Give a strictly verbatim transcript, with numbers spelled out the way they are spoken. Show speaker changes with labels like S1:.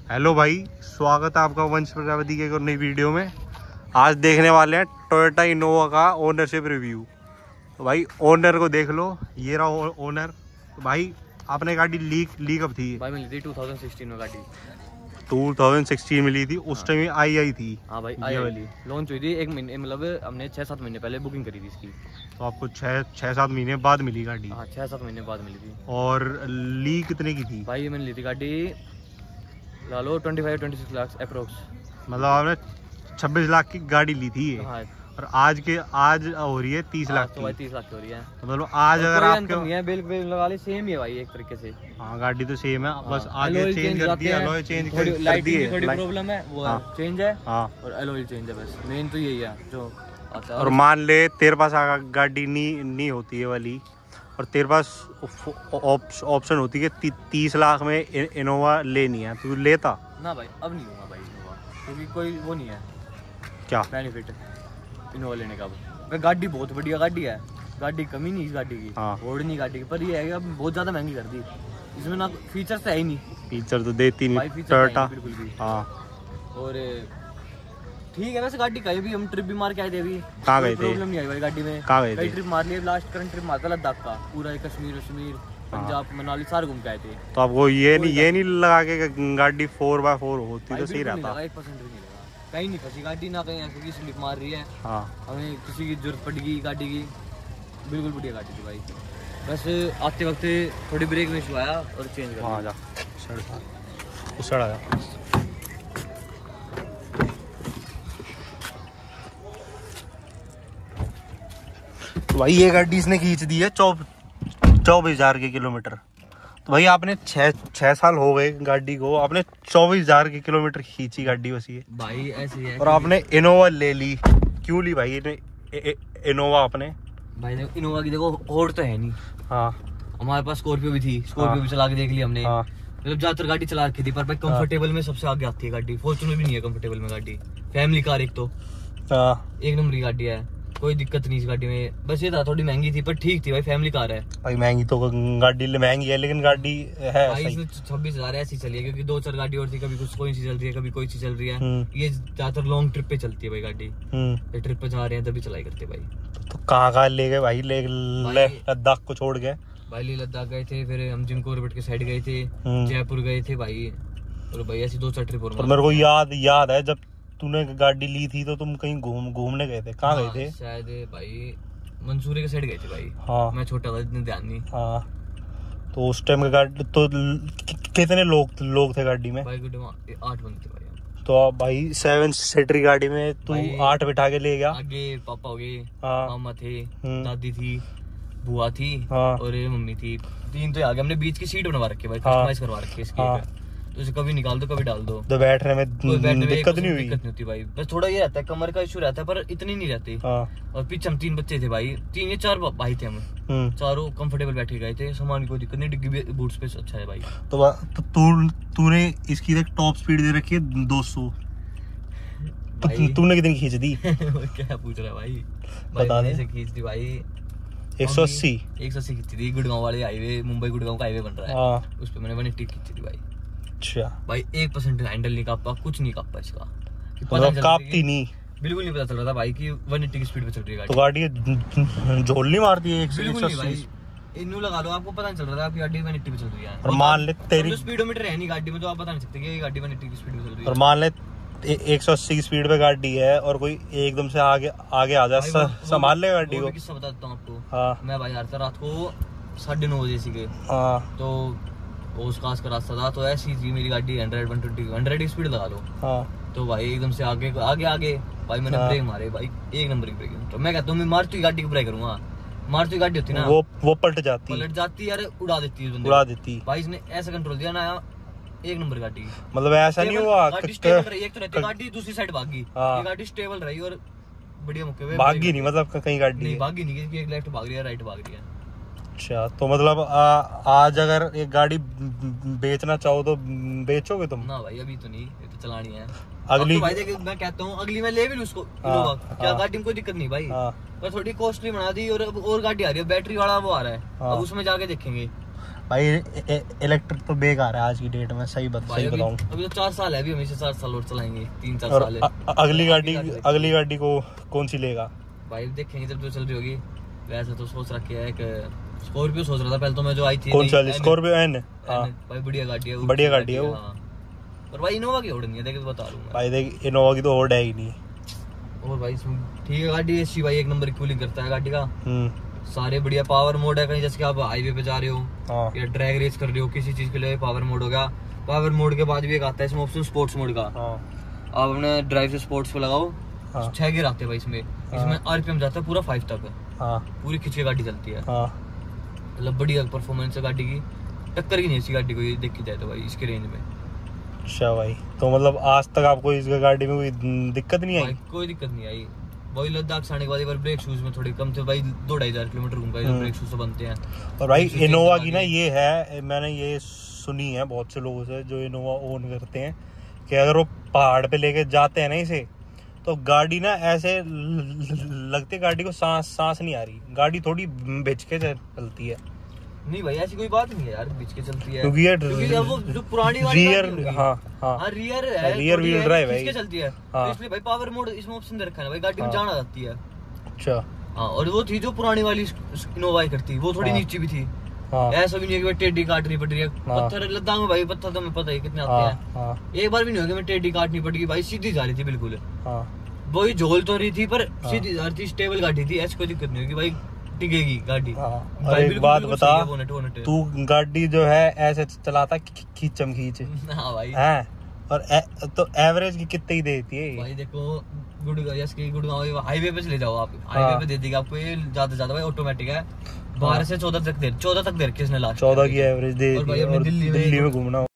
S1: Hello भाई, स्वागत है आपका वंश प्रजापति के एक नई वीडियो में। आज देखने वाले हैं टोयोटा इनोवा का ओनरशिप रिव्यू। तो भाई ओनर को देख लो, ये रहा ओनर। तो भाई आपने गाड़ी लीक लीक अब थी
S2: भाई मिली थी दो हज़ार सोलह में गाड़ी
S1: दो हज़ार सोलह मिली थी उस टाइम। हाँ। आई आई थी।
S2: हाँ भाई आई वाली लॉन्च हुई थी एक महीने, मतलब हमने छः सात महीने पहले बुकिंग करी थी इसकी।
S1: तो आपको छः छः सात महीने बाद मिली गाड़ी?
S2: हाँ छः सात महीने बाद मिली थी।
S1: और लीक कितने की थी?
S2: भाई मैंने ली थी गाड़ी ला लो twenty five twenty six lakh approx.
S1: मतलब आपने छब्बीस लाख की गाड़ी ली थी।
S2: हाँ।
S1: और आज के आज हो रही है तीस लाख
S2: तो भाई तीस लाख की हो रही है।
S1: तो मतलब आज अगर आपके
S2: नहीं है बिल बिल लगा ली सेम ही है भाई एक तरीके से।
S1: हाँ गाड़ी तो सेम है, बस
S2: हाँ,
S1: आगे चेंज कर दिया, अलॉय चेंज कर दिया,
S2: लाइटिंग की थोड़ी प्रॉब्लम है वो
S1: हाँ।
S2: चेंज है।
S1: हाँ।
S2: और अलॉय चेंज है, बस मेन तो यही है जो आता है।
S1: और मान ले तेरे पास गाड़ी नहीं नहीं होती है वाली, और तेरे पास ऑप्शन होती है कि तीस लाख में इनोवा लेनी है, तो लेता
S2: ना भाई? अब नहीं होगा भाई इनोवा, क्योंकि कोई वो नहीं है
S1: क्या
S2: बेनिफिट इनोवा लेने का। भाई गाड़ी बहुत बढ़िया गाड़ी है, गाड़ी कमी नहीं इस गाड़ी की।
S1: हाँ।
S2: रोड नहीं गाड़ी की, पर ये है कि अब बहुत ज़्यादा महंगी कर दी। इसमें ना फीचर्स तो है ही नहीं।
S1: फीचर तो देती नहीं
S2: टोयोटा बिल्कुल भी।
S1: हाँ।
S2: और ठीक है वैसे गाड़ी कहीं भी हम ट्रिप भी मार के आए थे अभी।
S1: कहाँ गए थे?
S2: प्रॉब्लम नहीं आई भाई गाड़ी में।
S1: कहाँ गए थे?
S2: कई ट्रिप मार लिए, लास्ट करंट ट्रिप मारता लद्दाख का पूरा, कश्मीर वश्मीर पंजाब मनाली सारे घूम के आए थे।
S1: तो आपको ये नहीं ये नहीं लगा के गाड़ी फोर बाय फोर होती तो सही रहता?
S2: एक परसेंट भी नहीं लगा, कहीं नहीं फंसी गाड़ी, ना कहीं ऐसे की स्लिप मार रही है।
S1: हाँ।
S2: हमें किसी की जरूरत पड़ गई गाड़ी की, बिल्कुल बढ़िया गाड़ी थी भाई। बस आते वक्त थोड़ी ब्रेक में इशू आया और चेंज कर।
S1: हाँ जा उस सड़ आया। तो भाई ये गाड़ी इसने खींच दी है चौ चौबीस हजार के किलोमीटर। तो भाई आपने छः छः साल हो गए गाड़ी को, आपने चौबीस हजार के किलोमीटर खींची गाड़ी वैसी है
S2: भाई ऐसे है।
S1: और आपने इनोवा ले ली, क्यों ली भाई इनोवा आपने? भाई
S2: इनोवा की देखो होड़ तो है नहीं।
S1: हाँ।
S2: हमारे पास स्कॉर्पियो भी थी, स्कॉर्पियो हाँ। भी चला के देख ली हमने। हाँ। मतलब ज्यादातर गाड़ी चला रखी थी, पर भाई कंफर्टेबल हाँ। में सबसे आगे आती है गाड़ी। फॉर्च्यूनर भी नहीं है कंफर्टेबल में गाड़ी, फैमिली कार एक तो हाँ। एक नंबर की गाड़ी है, कोई दिक्कत नहीं इस गाड़ी में। बस ये था थोड़ी महंगी थी, पर ठीक थी भाई, फैमिली कार है
S1: भाई। महंगी तो गाड़ी महंगी है, लेकिन गाड़ी है
S2: भाई। इसमें छब्बीस हजार ऐसी चली है, क्योंकि दो चार गाड़ी और थी, कभी कुछ कोई सी चल रही है, कभी कोई सी चल रही है। ये ज्यादातर लॉन्ग ट्रिप पे चलती है भाई गाड़ी। ये ट्रिप पे जा रहे हैं तभी चलाई करते भाई। तो कहाँ कहाँ ले गए भाई? ले लद्दाख को छोड़ गए भाई। ले लद्दाख गए थे, फिर हम जिम कॉर्बेट के साइड गए थे, जयपुर गए थे भाई। और भाई ऐसी दो चार ट्रिप और
S1: मेरे को याद याद है जब तूने गाड़ी ली थी तो तुम कहीं घूम घूमने गए थे। कहाँ गए थे?
S2: शायद भाई मंसूरी के साइड गए थे भाई।
S1: हाँ।
S2: मैं छोटा था, इतने ध्यान नहीं।
S1: हाँ। तो उस टाइम गाड़ी तो कितने लोग लोग थे गाड़ी में?
S2: भाई आठ बंदे थे भाई।
S1: तो आप भाई सेवन सीटर गाड़ी में तू आठ बिठा के ले गया?
S2: आगे पापा हो गए,
S1: हाँ।
S2: मामा थे, दादी थी, बुआ थी,
S1: हाँ।
S2: और मम्मी थी। तीन तो आगे हमने बीच की सीट बनवा रखी भाई, कस्टमाइज करवा रखी है इसकी। हाँ। तो इसे कभी निकाल दो कभी डाल दो,
S1: तो बैठने में दिक्कत नहीं हुई?
S2: दिक्कत नहीं होती भाई, बस थोड़ा ये रहता है कमर का इशू रहता है, पर इतनी नहीं रहती। हाँ। और पीछे हम तीन बच्चे थे भाई, तीन या चार भाई थे हम, चारों कंफर्टेबल बैठे गए थे। सामान की कोई दिक्कत नहीं, डिग्गी बूट स्पेस अच्छा है भाई। तो
S1: तू तूने इसकी टॉप स्पीड दे रखी है दो सौ, तूने कितनी खींच दी?
S2: क्या पूछ रहा है भाई? बता दे। खींच दी भाई
S1: एक सौ अस्सी
S2: एक सौ अस्सी खींची थी। गुड़गांव वाले हाईवे, मुंबई गुड़गांव का हाईवे बन रहा है, उस पर मैंने वन एट्टी खींची थी भाई।
S1: अच्छा
S2: भाई एक परसेंट हैंडल नहीं कापा, कुछ नहीं कापा इसका,
S1: मतलब कापती नहीं,
S2: बिल्कुल नहीं पता चल रहा था भाई कि वन एट्टी की स्पीड पे चल रही है गाड़ी।
S1: तो गाड़ी झोल नहीं मारती है?
S2: बिल्कुल नहीं भाई, इन्नू लगा लो आपको पता नहीं चल रहा था आपकी गाड़ी वन एट्टी पे चल रही है।
S1: और मान ले तेरी
S2: स्पीडोमीटर है नहीं गाड़ी में, तो आप बता नहीं सकते कि ये गाड़ी वन एट्टी की स्पीड पे चल रही है।
S1: और मान ले एक सौ अस्सी की स्पीड पे गाड़ी है और कोई एकदम से आगे आगे आ जाए, संभाल ले गाड़ी को?
S2: किस्सा बताता हूँ आपको।
S1: हाँ।
S2: मैं भाई यार था रात को साढ़े नौ बजे से गए।
S1: हाँ।
S2: तो उस कास का रास्ता था, तो ऐसी थी मेरी गाड़ी हंड्रेड वन ट्वेंटी हंड्रेड की स्पीड लगा लो। हाँ। तो भाई एकदम से आगे आगे आगे भाई मैंने ब्रेक मारे भाई, एक नंबर की ब्रेक। तो मैं कहता हूँ मैं मारुति गाड़ी की ब्रेक करूंगा, मारुति गाड़ी होती ना
S1: वो वो पलट जाती
S2: पलट जाती यार, उड़ा देती है,
S1: उड़ा देती
S2: भाई। इसने ऐसा कंट्रोल दिया ना, एक नंबर गाड़ी।
S1: मतलब ऐसा नहीं हुआ
S2: गाड़ी स्टेबल रही, एक तो रहती गाड़ी दूसरी साइड भागी, ये गाड़ी स्टेबल रही और बढ़िया मौके पे
S1: भागी नहीं, मतलब कहीं गाड़ी
S2: नहीं भागी नहीं, एक लेफ्ट भाग रही है राइट भाग रही है।
S1: अच्छा, तो मतलब आ, आज अगर एक गाड़ी बेचना चाहो तो बेचोगे तुम?
S2: ना भाई अभी तो नहीं, ये तो चलानी है।
S1: अगली
S2: तो भाई देख मैं कहता हूँ अगली मैं ले भी लूं उसको। हाँ, क्या हाँ, गाड़ी में कोई दिक्कत नहीं भाई। हाँ, पर थोड़ी कॉस्टली बना दी और अब और गाड़ी आ रही है, बैटरी वाला वो आ रहा है। हाँ, अब उसमें जाके देखेंगे
S1: भाई इलेक्ट्रिक तो बेकार है आज की डेट में, सही बत, सही बताऊं।
S2: अभी तो चार साल है, अभी हमेशा चार साल और चलाएंगे, तीन चार
S1: और
S2: साल है।
S1: अ- अगली गाड़ी अगली गाड़ी को कौन सी लेगा
S2: भाई देखेंगे जब जो चल रही होगी। वैसे तो सोच रखी है एक स्कॉर्पियो सोच रहा था पहले तो मैं, जो आई थी
S1: कौन सी स्कॉर्पियो एन। हाँ
S2: भाई बढ़िया गाड़ी है,
S1: बढ़िया गाड़ी है वो।
S2: और भाई इनोवा की होड़ नहीं है, देख बता रहा हूँ
S1: भाई देख इनोवा की तो होड़ है ही नहीं।
S2: और भाई ठीक है गाड़ी एसी भाई एक नंबर की कूलिंग करता है गाड़ी का, सारे बढ़िया पावर मोड है। कहीं जैसे कि आप हाईवे पे जा रहे हो
S1: हाँ।
S2: या ड्रैग रेस कर रहे हो किसी चीज के लिए पावर मोड होगा। पावर मोड के बाद भी एक आता है इसमें ऑप्शन स्पोर्ट्स मोड का।
S1: हाँ।
S2: आप अपने ड्राइव से स्पोर्ट्स पे लगाओ,
S1: हाँ।
S2: छह गियर आते हैं भाई इसमें। इसमें आरपीएम जाता है पूरा फाइव तक।
S1: हाँ।
S2: पूरी खिंच के गाड़ी चलती है,
S1: हाँ।
S2: मतलब बढ़िया परफॉर्मेंस है गाड़ी की, टक्कर की नहीं ऐसी गाड़ी को ये देखी जाए तो भाई इसके रेंज में।
S1: अच्छा भाई, तो मतलब आज तक आपको इस गाड़ी में कोई दिक्कत नहीं आई?
S2: भाई कोई दिक्कत नहीं आई। वही लद्दाख से आने के बाद एक बार ब्रेक शूज में थोड़े कम थे भाई, दो ढाई हजार किलोमीटर घूम गए, ब्रेक शूज से बनते हैं।
S1: और भाई इनोवा की ना ये है, मैंने ये सुनी है बहुत से लोगों से जो इनोवा ओन करते हैं, कि अगर वो पहाड़ पे लेके जाते हैं ना इसे, तो गाड़ी ना ऐसे लगती, गाड़ी को सांस सांस नहीं आ रही, गाड़ी थोड़ी भिज के चलती है।
S2: नहीं भाई ऐसी कोई बात नहीं है यार, बीच के चलती है
S1: क्योंकि ये
S2: क्योंकि अब वो जो पुरानी वाली
S1: रियर,
S2: गाड़ी होगी,
S1: हाँ हाँ
S2: हाँ रियर है,
S1: रियर व्हील ड्राइव है,
S2: बीच के चलती है।
S1: हाँ।
S2: तो इसलिए भाई पावर मोड इसमें ऑप्शन दे रखा है भाई, गाड़ी में
S1: हाँ।
S2: जान आ जाती है।
S1: अच्छा
S2: हाँ, और वो थी जो पुरानी वाली इनोवा करती, वो थोड़ी
S1: हाँ।
S2: नीचे भी थी।
S1: हाँ।
S2: ऐसा भी नहीं है कि भाई टेढ़ी काटनी पड़ रही है।
S1: हाँ।
S2: पत्थर लद्दाख में भाई पत्थर तो हमें पता है कितने आते
S1: हाँ।
S2: हैं।
S1: हाँ।
S2: एक बार भी नहीं होगा मैं टेढ़ी काटनी पड़ेगी भाई, सीधी जा रही थी बिल्कुल।
S1: हाँ।
S2: वही झोल तो रही थी पर सीधी जा रही थी, स्टेबल गाड़ी थी, ऐसी कोई दिक्कत नहीं होगी भाई, टिकेगी गाड़ी।
S1: हाँ।
S2: भाई
S1: और एक
S2: बिल्कुल-
S1: बात
S2: बिल्कुल
S1: बता,
S2: सही है, बोनट वोनट।
S1: तू गाड़ी जो है ऐसे चलाता खींचम खींच
S2: हाँ भाई
S1: है, और ए, तो एवरेज की कितनी ही देती है?
S2: भाई देखो गुड़गांव जैसे गुड़गांव हाईवे पे चले जाओ आप,
S1: हाँ।
S2: हाईवे पे दे देगा आपको ये ज्यादा ज्यादा भाई, ऑटोमेटिक है। बारह से चौदह तक दे चौदह तक दे रखी है इसने लास्ट।
S1: चौदह की एवरेज दे
S2: और भाई
S1: दी है,
S2: अपने
S1: और
S2: दिल्ली में-
S1: दिल्ली में घूमना